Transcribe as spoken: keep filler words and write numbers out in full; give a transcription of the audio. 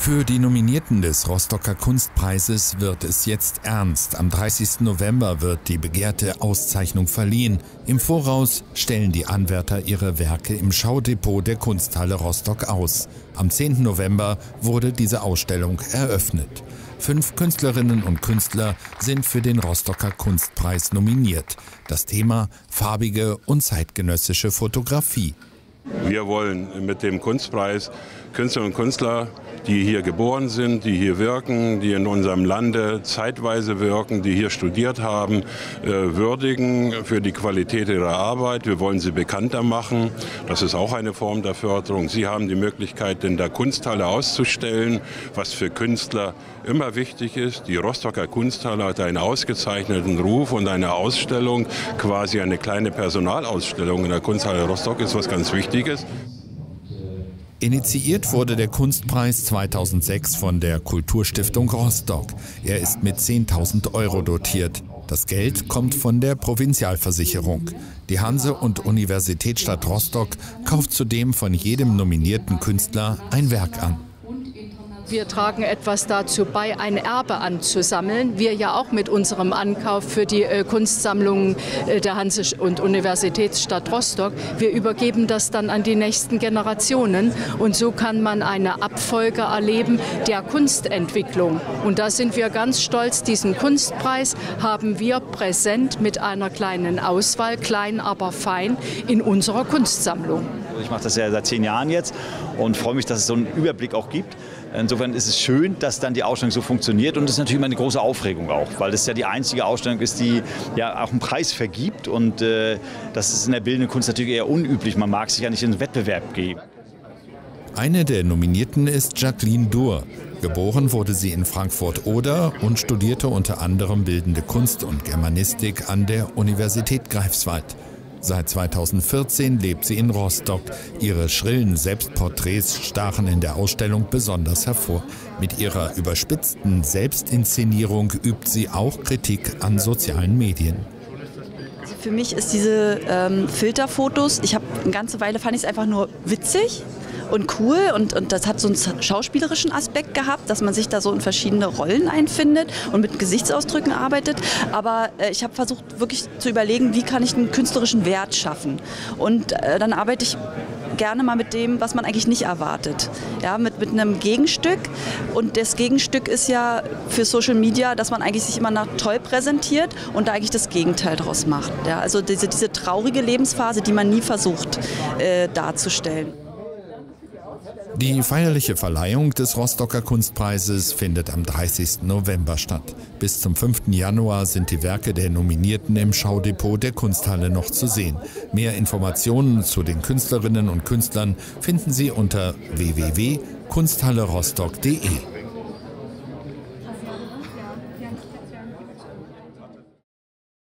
Für die Nominierten des Rostocker Kunstpreises wird es jetzt ernst. Am dreißigsten November wird die begehrte Auszeichnung verliehen. Im Voraus stellen die Anwärter ihre Werke im Schaudepot der Kunsthalle Rostock aus. Am zehnten November wurde diese Ausstellung eröffnet. Fünf Künstlerinnen und Künstler sind für den Rostocker Kunstpreis nominiert. Das Thema: farbige und zeitgenössische Fotografie. Wir wollen mit dem Kunstpreis Künstlerinnen und Künstler, die hier geboren sind, die hier wirken, die in unserem Lande zeitweise wirken, die hier studiert haben, würdigen für die Qualität ihrer Arbeit. Wir wollen sie bekannter machen. Das ist auch eine Form der Förderung. Sie haben die Möglichkeit, in der Kunsthalle auszustellen, was für Künstler immer wichtig ist. Die Rostocker Kunsthalle hat einen ausgezeichneten Ruf und eine Ausstellung, quasi eine kleine Personalausstellung in der Kunsthalle Rostock, ist was ganz Wichtiges. Initiiert wurde der Kunstpreis zweitausendsechs von der Kulturstiftung Rostock. Er ist mit zehntausend Euro dotiert. Das Geld kommt von der Provinzialversicherung. Die Hanse- und Universitätsstadt Rostock kauft zudem von jedem nominierten Künstler ein Werk an. Wir tragen etwas dazu bei, ein Erbe anzusammeln. Wir ja auch mit unserem Ankauf für die äh, Kunstsammlungen äh, der Hanse- und Universitätsstadt Rostock. Wir übergeben das dann an die nächsten Generationen. Und so kann man eine Abfolge erleben der Kunstentwicklung. Und da sind wir ganz stolz. Diesen Kunstpreis haben wir präsent mit einer kleinen Auswahl, klein aber fein, in unserer Kunstsammlung. Ich mache das ja seit zehn Jahren jetzt und freue mich, dass es so einen Überblick auch gibt. Insofern ist es schön, dass dann die Ausstellung so funktioniert, und das ist natürlich immer eine große Aufregung auch, weil das ja die einzige Ausstellung ist, die ja auch einen Preis vergibt, und äh, das ist in der bildenden Kunst natürlich eher unüblich. Man mag sich ja nicht in den Wettbewerb geben. Eine der Nominierten ist Jacqueline Durr. Geboren wurde sie in Frankfurt-Oder und studierte unter anderem Bildende Kunst und Germanistik an der Universität Greifswald. Seit zweitausendvierzehn lebt sie in Rostock. Ihre schrillen Selbstporträts stachen in der Ausstellung besonders hervor. Mit ihrer überspitzten Selbstinszenierung übt sie auch Kritik an sozialen Medien. Also für mich ist diese ähm, Filterfotos, ich habe eine ganze Weile fand ich es einfach nur witzig und cool, und, und das hat so einen schauspielerischen Aspekt gehabt, dass man sich da so in verschiedene Rollen einfindet und mit Gesichtsausdrücken arbeitet. Aber äh, ich habe versucht wirklich zu überlegen, wie kann ich einen künstlerischen Wert schaffen. Und äh, dann arbeite ich gerne mal mit dem, was man eigentlich nicht erwartet. Ja, mit, mit einem Gegenstück. Und das Gegenstück ist ja für Social Media, dass man eigentlich sich immer nach toll präsentiert und da eigentlich das Gegenteil draus macht. Ja, also diese, diese traurige Lebensphase, die man nie versucht äh, darzustellen. Die feierliche Verleihung des Rostocker Kunstpreises findet am dreißigsten November statt. Bis zum fünften Januar sind die Werke der Nominierten im Schaudepot der Kunsthalle noch zu sehen. Mehr Informationen zu den Künstlerinnen und Künstlern finden Sie unter w w w punkt kunsthalle rostock punkt de.